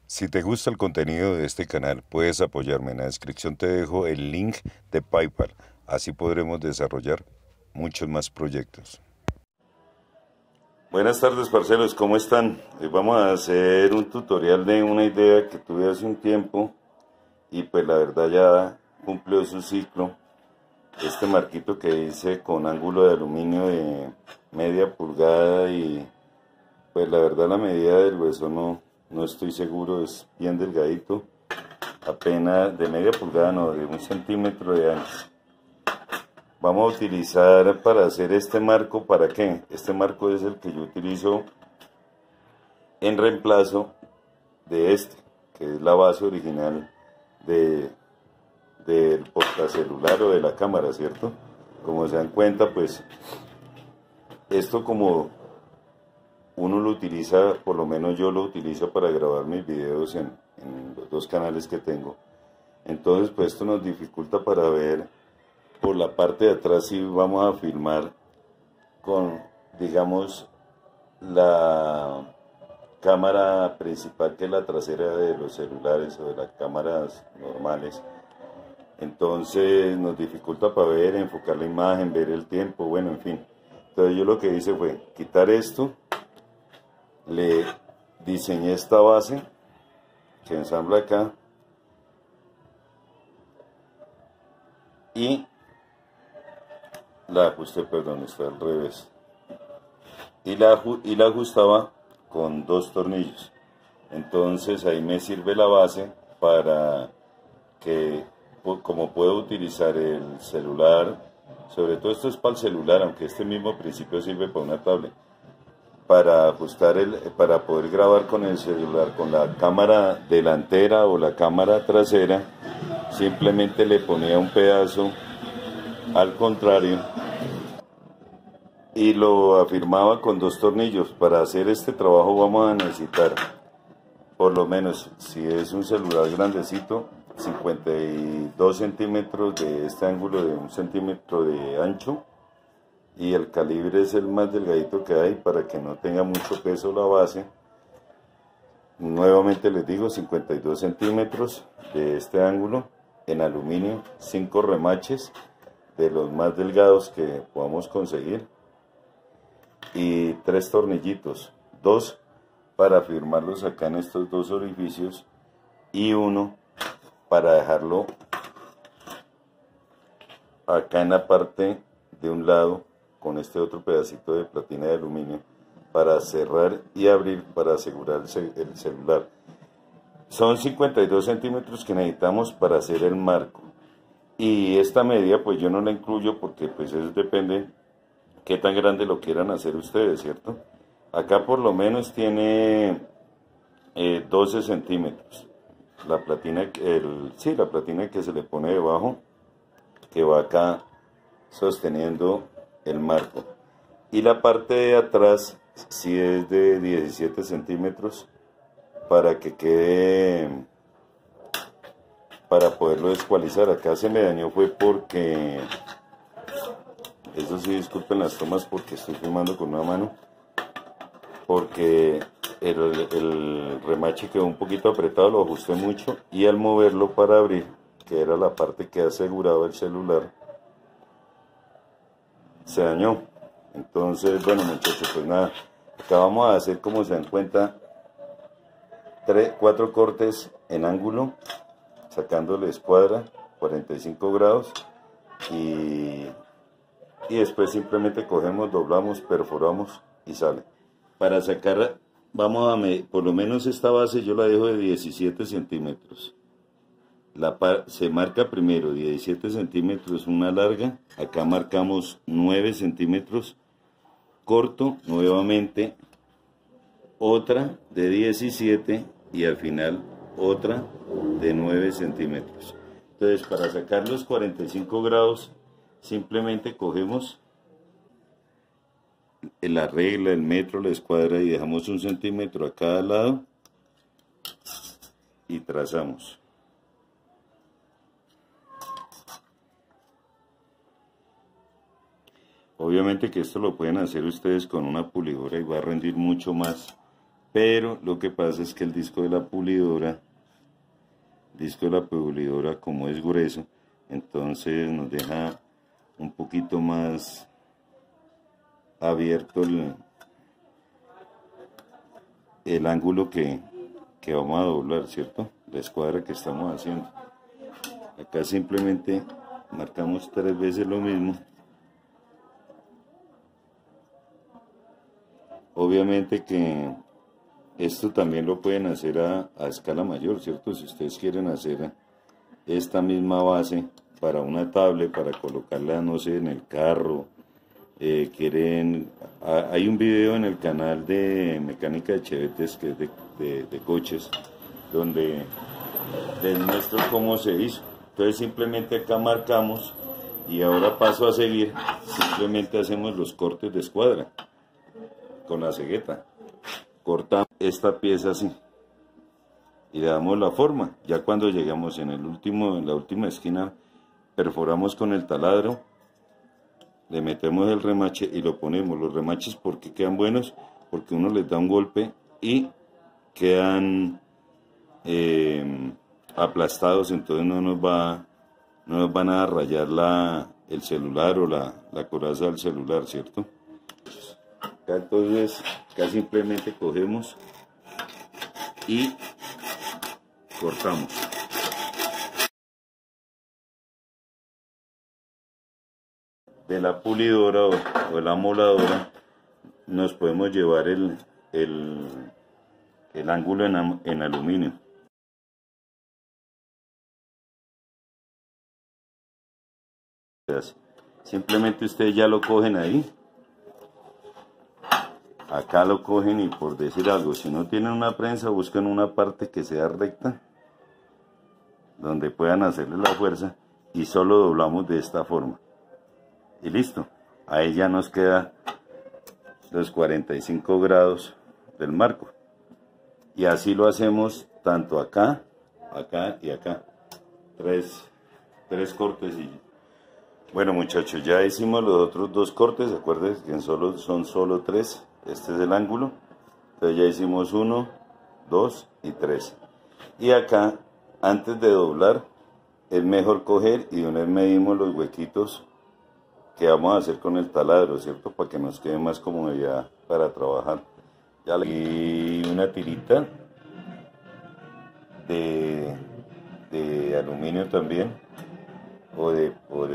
Si te gusta el contenido de este canal, puedes apoyarme. En la descripción te dejo el link de PayPal. Así podremos desarrollar muchos más proyectos. Buenas tardes, parceros, ¿cómo están? Hoy vamos a hacer un tutorial de una idea que tuve hace un tiempo y pues la verdad ya cumplió su ciclo. Este marquito que hice con ángulo de aluminio de media pulgada y pues la verdad la medida del hueso no estoy seguro, es bien delgadito, apenas de media pulgada, no, de 1 centímetro de ancho. Vamos a utilizar para hacer este marco, ¿para qué? Este marco es el que yo utilizo en reemplazo de este, que es la base original del portacelular o de la cámara, ¿cierto? Como se dan cuenta, pues esto como uno lo utiliza, por lo menos yo lo utilizo para grabar mis videos en los dos canales que tengo. Entonces pues esto nos dificulta para ver por la parte de atrás si vamos a filmar con, digamos, la cámara principal, que es la trasera de los celulares o de las cámaras normales. Entonces nos dificulta para ver, enfocar la imagen, ver el tiempo, bueno, en fin. Entonces yo lo que hice fue quitar esto, le diseñé esta base que ensambla acá y la ajusté, perdón, está al revés, y la ajustaba con 2 tornillos. Entonces ahí me sirve la base para que, como puedo utilizar el celular, sobre todo esto es para el celular, aunque este mismo principio sirve para una tablet, para ajustar para poder grabar con el celular, con la cámara delantera o la cámara trasera, simplemente le ponía un pedazo al contrario y lo afirmaba con 2 tornillos. Para hacer este trabajo vamos a necesitar, por lo menos, si es un celular grandecito, 52 centímetros de este ángulo de 1 centímetro de ancho, y el calibre es el más delgadito que hay para que no tenga mucho peso la base. Nuevamente les digo, 52 centímetros de este ángulo en aluminio, 5 remaches de los más delgados que podamos conseguir y 3 tornillitos, 2 para firmarlos acá en estos 2 orificios y 1 para dejarlo acá en la parte de un lado con este otro pedacito de platina de aluminio para cerrar y abrir para asegurar el celular. Son 52 centímetros que necesitamos para hacer el marco, y esta medida pues yo no la incluyo porque pues eso depende qué tan grande lo quieran hacer ustedes, ¿cierto? Acá por lo menos tiene 12 centímetros la platina, la platina que se le pone debajo, que va acá sosteniendo el marco, y la parte de atrás sí es de 17 centímetros para que quede, para poderlo descualizar. Acá se me dañó fue porque, eso sí, disculpen las tomas porque estoy filmando con una mano, porque el remache quedó un poquito apretado, lo ajusté mucho y al moverlo para abrir, que era la parte que aseguraba el celular, se dañó. Entonces, bueno, muchachos, pues nada, acá vamos a hacer, como se dan cuenta, 4 cortes en ángulo, sacándole escuadra, 45 grados, y después simplemente cogemos, doblamos, perforamos y sale. Para sacar, vamos a por lo menos esta base yo la dejo de 17 centímetros. Se marca primero 17 centímetros una larga, acá marcamos 9 centímetros corto, nuevamente otra de 17 y al final otra de 9 centímetros. Entonces para sacar los 45 grados simplemente cogemos la regla, el metro, la escuadra y dejamos 1 centímetro a cada lado y trazamos. Obviamente que esto lo pueden hacer ustedes con una pulidora y va a rendir mucho más pero lo que pasa es que el disco de la pulidora como es grueso, entonces nos deja un poquito más abierto el ángulo que vamos a doblar, ¿cierto? La escuadra que estamos haciendo. Acá simplemente marcamos 3 veces lo mismo. Obviamente que esto también lo pueden hacer a escala mayor, ¿cierto? Si ustedes quieren hacer esta misma base para una tablet, para colocarla, no sé, en el carro, hay un video en el canal de Mecánica de Chevetes, que es de coches, donde les muestro cómo se hizo. Entonces simplemente acá marcamos y ahora paso a seguir, simplemente hacemos los cortes de escuadra con la cegueta. Cortamos esta pieza así y le damos la forma. Ya cuando llegamos en la última esquina, perforamos con el taladro, le metemos el remache y lo ponemos. Los remaches, ¿por qué quedan buenos? Porque uno les da un golpe y quedan aplastados, entonces no nos van a rayar el celular o la coraza del celular, ¿cierto? Entonces acá simplemente cogemos y cortamos. De la pulidora o de la moladora nos podemos llevar el ángulo en aluminio. Simplemente ustedes ya lo cogen ahí. Acá lo cogen y, por decir algo, si no tienen una prensa, buscan una parte que sea recta, donde puedan hacerle la fuerza, y solo doblamos de esta forma. Y listo. Ahí ya nos queda los 45 grados del marco. Y así lo hacemos tanto acá, acá y acá. Tres cortes y... Bueno, muchachos, ya hicimos los otros 2 cortes. Acuérdense que son solo 3. Este es el ángulo. Entonces ya hicimos 1, 2 y 3. Y acá, antes de doblar, es mejor coger y de una vez medimos los huequitos que vamos a hacer con el taladro, ¿cierto? Para que nos quede más comodidad para trabajar. Y una tirita de aluminio también, o de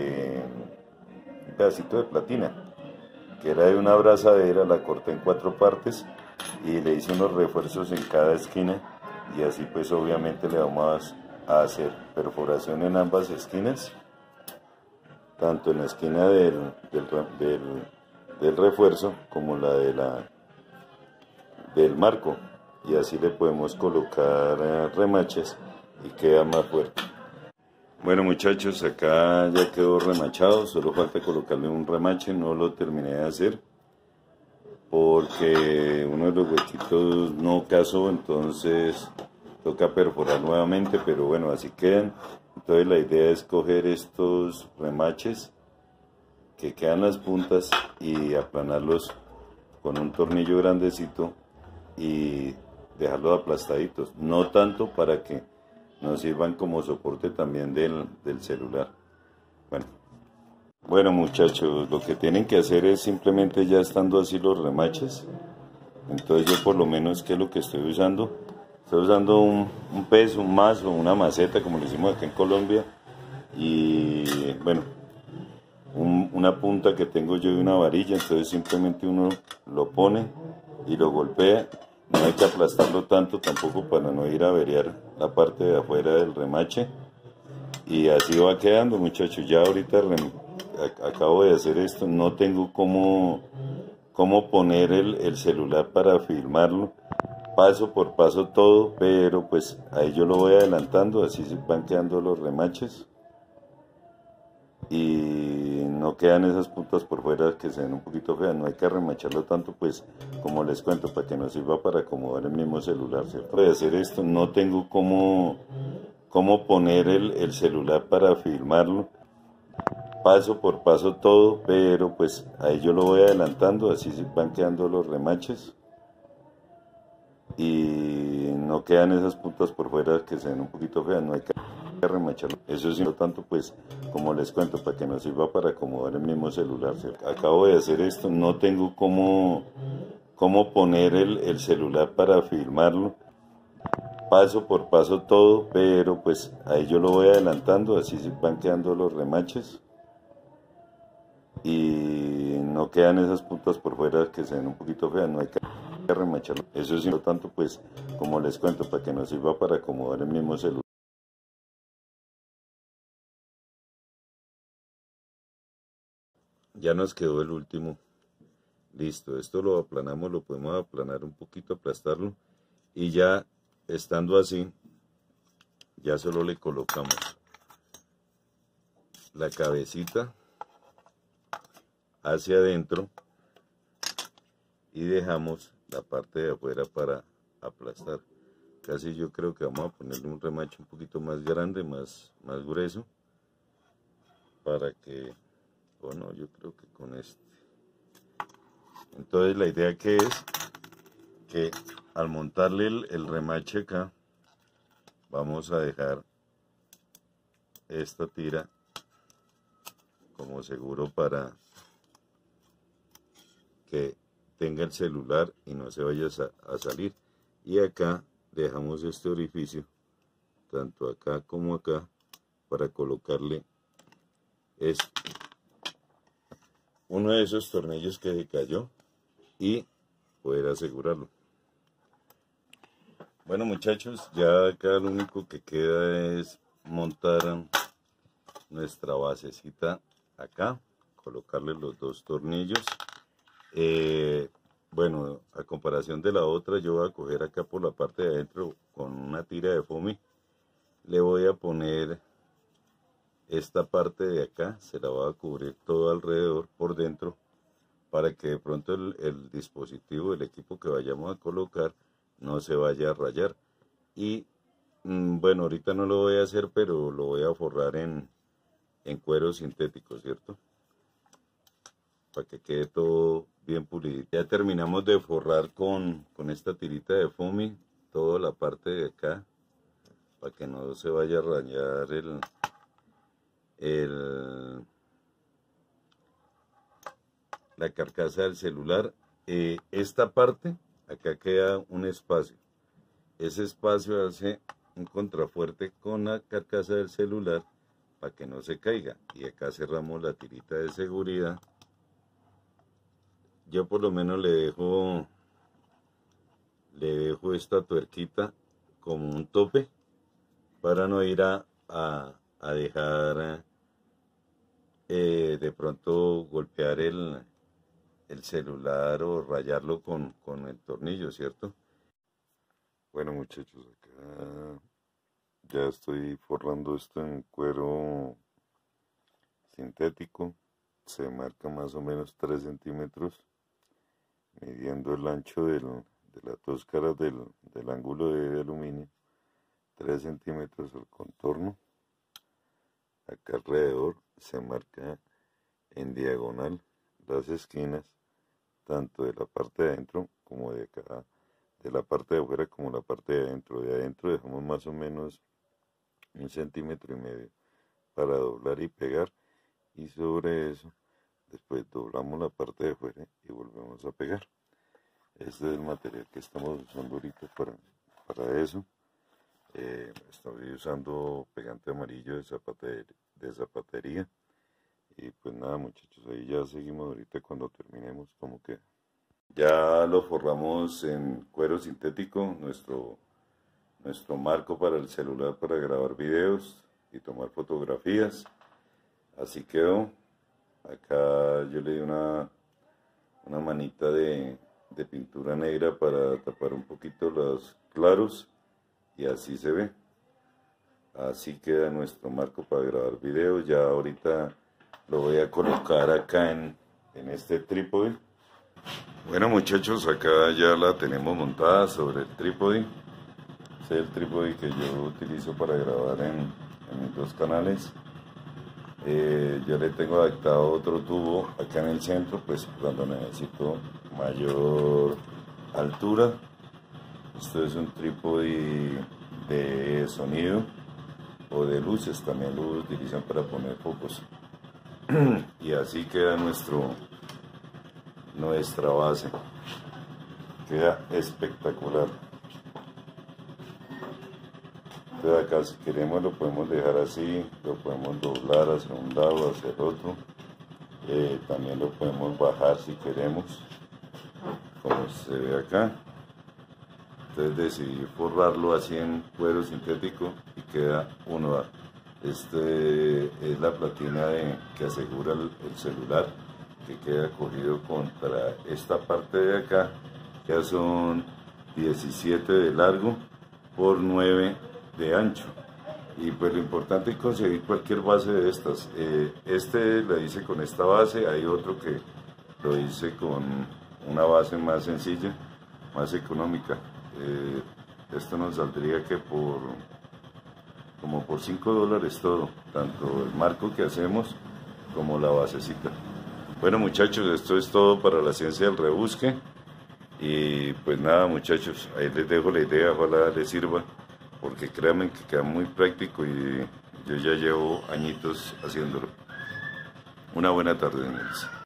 un pedacito de platina, que era de una abrazadera. La corté en 4 partes y le hice unos refuerzos en cada esquina, y así pues obviamente le vamos a hacer perforación en ambas esquinas, tanto en la esquina del refuerzo como la del marco, y así le podemos colocar remaches y queda más fuerte. Bueno, muchachos, acá ya quedó remachado, solo falta colocarle un remache. No lo terminé de hacer porque uno de los huequitos no casó, entonces toca perforar nuevamente, pero bueno, así quedan. Entonces la idea es coger estos remaches que quedan las puntas y aplanarlos con un tornillo grandecito y dejarlos aplastaditos, no tanto para que nos sirvan como soporte también del celular. Bueno muchachos, lo que tienen que hacer es simplemente, ya estando así los remaches, entonces yo por lo menos, ¿qué es lo que estoy usando? Estoy usando un peso, un mazo, una maceta, como le decimos acá en Colombia, y bueno, una punta que tengo yo de una varilla. Entonces simplemente uno lo pone y lo golpea. No hay que aplastarlo tanto tampoco para no ir a averiar la parte de afuera del remache. Y así va quedando, muchachos. Ya ahorita acabo de hacer esto. No tengo cómo poner el celular para filmarlo paso por paso todo, pero pues ahí yo lo voy adelantando. Así se van quedando los remaches y no quedan esas puntas por fuera que se ven un poquito feas. No hay que remacharlo tanto, pues como les cuento, para que nos sirva para acomodar el mismo celular, ¿cierto? Para hacer esto no tengo cómo poner el celular para filmarlo paso por paso todo, pero pues ahí yo lo voy adelantando. Así se van quedando los remaches y no quedan esas puntas por fuera que se ven un poquito feas, no hay que remacharlo. Eso es importante, pues, como les cuento, para que nos sirva para acomodar el mismo celular, ¿cierto? Acabo de hacer esto, no tengo cómo poner el celular para filmarlo paso por paso todo, pero pues ahí yo lo voy adelantando, así se van quedando los remaches y no quedan esas puntas por fuera que se ven un poquito feas, no hay que remacharlo. Eso es importante, pues, como les cuento, para que nos sirva para acomodar el mismo celular. Ya nos quedó el último. Listo, esto lo aplanamos, lo podemos aplanar un poquito, aplastarlo y ya estando así, ya solo le colocamos la cabecita hacia adentro y dejamos la parte de afuera para aplastar. Casi yo creo que vamos a ponerle un remache un poquito más grande, más grueso, para que, bueno, yo creo que con este. Entonces la idea que es que al montarle el remache acá, vamos a dejar esta tira como seguro para que tenga el celular y no se vaya a salir. Y acá dejamos este orificio, tanto acá como acá, para colocarle uno de esos tornillos que se cayó y poder asegurarlo. Bueno, muchachos, ya acá lo único que queda es montar nuestra basecita acá, colocarle los dos tornillos. Bueno, a comparación de la otra, yo voy a coger acá por la parte de adentro con una tira de foamy, le voy a poner esta parte de acá, se la voy a cubrir todo alrededor por dentro, para que de pronto el dispositivo, el equipo que vayamos a colocar, no se vaya a rayar. Y bueno, ahorita no lo voy a hacer, pero lo voy a forrar en cuero sintético, ¿cierto? Para que quede todo bien pulido. Ya terminamos de forrar con esta tirita de foamy toda la parte de acá, para que no se vaya a rayar la carcasa del celular. Esta parte, acá queda un espacio. Ese espacio hace un contrafuerte con la carcasa del celular para que no se caiga. Y acá cerramos la tirita de seguridad. Yo por lo menos le dejo esta tuerquita como un tope para no ir a dejar de pronto golpear el celular o rayarlo con el tornillo, ¿cierto? Bueno, muchachos, acá ya estoy forrando esto en cuero sintético. Se marca más o menos 3 centímetros, midiendo el ancho de las dos caras del ángulo de aluminio. 3 centímetros el contorno. Acá alrededor se marca en diagonal las esquinas, tanto de la parte de adentro como de acá, de la parte de afuera como la parte de adentro. De adentro dejamos más o menos 1,5 centímetros para doblar y pegar, y sobre eso después doblamos la parte de afuera y volvemos a pegar. Este es el material que estamos usando ahorita para eso. Estoy usando pegante amarillo de zapatería. Y pues nada, muchachos, ahí ya seguimos ahorita cuando terminemos como queda. Ya lo forramos en cuero sintético, nuestro marco para el celular para grabar videos y tomar fotografías. Así quedó. Acá yo le di una manita de pintura negra para tapar un poquito los claros, y así se ve. Así queda nuestro marco para grabar videos. Ya ahorita lo voy a colocar acá en este trípode. Bueno, muchachos, acá ya la tenemos montada sobre el trípode. Este es el trípode que yo utilizo para grabar en mis dos canales. Yo le tengo adaptado otro tubo acá en el centro, pues cuando necesito mayor altura. Esto es un trípode de sonido o de luces, también lo utilizan para poner focos. Y así queda nuestra base. Queda espectacular. Entonces acá si queremos lo podemos dejar así, lo podemos doblar hacia un lado, hacia el otro. También lo podemos bajar si queremos, como se ve acá. Entonces decidí forrarlo así en cuero sintético y queda uno. Este es la platina que asegura el celular, que queda cogido contra esta parte de acá. Ya son 17 de largo por 9 de ancho. Y pues lo importante es conseguir cualquier base de estas. Este lo hice con esta base, hay otro que lo hice con una base más sencilla, más económica. Esto nos saldría que como por $5 todo, tanto el marco que hacemos como la basecita. Bueno muchachos, esto es todo para la ciencia del rebusque. Y pues nada muchachos, ahí les dejo la idea, ojalá les sirva, porque créanme que queda muy práctico y yo ya llevo añitos haciéndolo. Una buena tarde, señores.